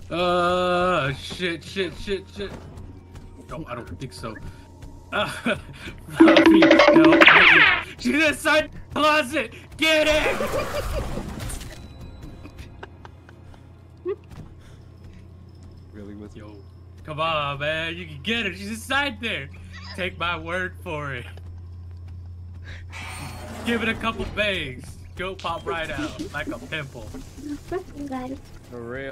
Shit. No, I don't think so. Fluffy, no, she's inside the closet. Get it! Really was. Yo, come on, man. You can get her. She's inside there. Take my word for it. Give it a couple bangs. Go pop right out like a pimple. Guys. For real.